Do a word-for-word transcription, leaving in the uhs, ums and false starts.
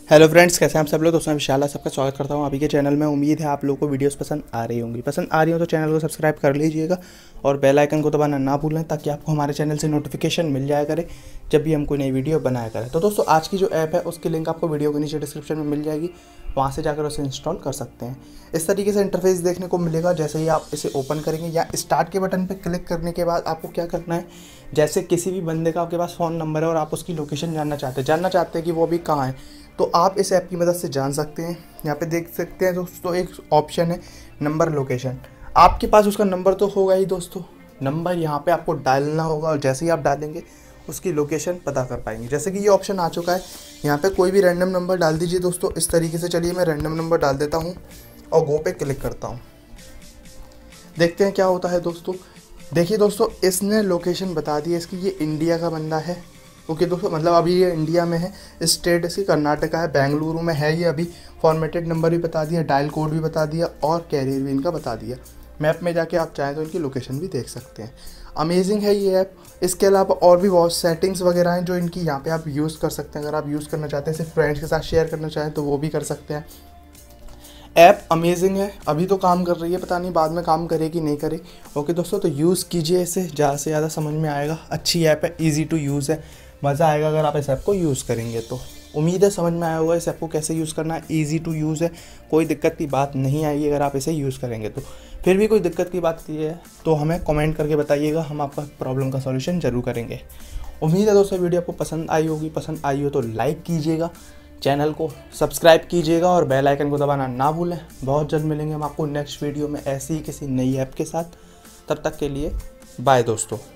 Hello friends, कैसे हैं आप सब लोग। दोस्तों मैं विशाल सबका स्वागत करता हूं अभी के चैनल में। उम्मीद है आप लोगों को वीडियोस पसंद आ रही होंगी। पसंद आ रही हो तो चैनल को सब्सक्राइब कर लीजिएगा और बेल आइकन को दबाना ना भूलें ताकि आपको हमारे चैनल से नोटिफिकेशन मिल जाया करे जब भी हम कोई नई वीडियो बनाया करें। तो दोस्तों आज की जो ऐप है उसकी लिंक आपको वीडियो के नीचे डिस्क्रिप्शन में मिल जाएगी, वहाँ से जाकर उसे इंस्टॉल कर सकते हैं। इस तरीके से इंटरफेस देखने को मिलेगा। जैसे ही आप इसे ओपन करेंगे या स्टार्ट के बटन पर क्लिक करने के बाद आपको क्या करना है, जैसे किसी भी बंदे का आपके पास फ़ोन नंबर है और आप उसकी लोकेशन जानना चाहते हैं जानना चाहते हैं कि वो अभी कहाँ है, तो आप इस ऐप की मदद से जान सकते हैं। यहाँ पे देख सकते हैं दोस्तों एक ऑप्शन है नंबर लोकेशन। आपके पास उसका नंबर तो होगा ही दोस्तों, नंबर यहाँ पे आपको डालना होगा और जैसे ही आप डालेंगे उसकी लोकेशन पता कर पाएंगे। जैसे कि ये ऑप्शन आ चुका है, यहाँ पे कोई भी रैंडम नंबर डाल दीजिए दोस्तों। इस तरीके से चलिए मैं रैंडम नंबर डाल देता हूँ और गो पे क्लिक करता हूँ। देखते हैं क्या होता है दोस्तों। देखिए दोस्तों, इसने लोकेशन बता दी है इसकी, ये इंडिया का बंदा है। ओके दोस्तों, मतलब अभी ये इंडिया में है, स्टेट इसकी कर्नाटका है, बेंगलुरु में है ये अभी। फॉर्मेटेड नंबर भी बता दिया, डायल कोड भी बता दिया और कैरियर भी इनका बता दिया। मैप में जाके आप चाहें तो इनकी लोकेशन भी देख सकते हैं। अमेजिंग है ये ऐप। इसके अलावा और भी बहुत सेटिंग्स वगैरह हैं जो इनकी यहाँ पे आप यूज़ कर सकते हैं। अगर आप यूज़ करना चाहते हैं, सिर्फ फ्रेंड्स के साथ शेयर करना चाहें तो वो भी कर सकते हैं। ऐप अमेजिंग है, अभी तो काम कर रही है, पता नहीं बाद में काम करेगी नहीं करे। ओके दोस्तों, तो यूज़ कीजिए इसे, ज़्यादा से ज़्यादा समझ में आएगा। अच्छी ऐप है, इजी टू यूज़ है, मज़ा आएगा अगर आप इस ऐप को यूज़ करेंगे तो। उम्मीद है समझ में आया होगा इस ऐप को कैसे यूज़ करना है। ईजी टू यूज़ है, कोई दिक्कत की बात नहीं आएगी अगर आप इसे यूज़ करेंगे तो। फिर भी कोई दिक्कत की बात ये है तो हमें कमेंट करके बताइएगा, हम आपका प्रॉब्लम का सॉल्यूशन ज़रूर करेंगे। उम्मीद है दोस्तों वीडियो आपको पसंद आई होगी। पसंद आई हो तो लाइक कीजिएगा, चैनल को सब्सक्राइब कीजिएगा और बेल आइकन को दबाना ना भूलें। बहुत जल्द मिलेंगे हम आपको नेक्स्ट वीडियो में ऐसी ही किसी नई ऐप के साथ। तब तक के लिए बाय दोस्तों।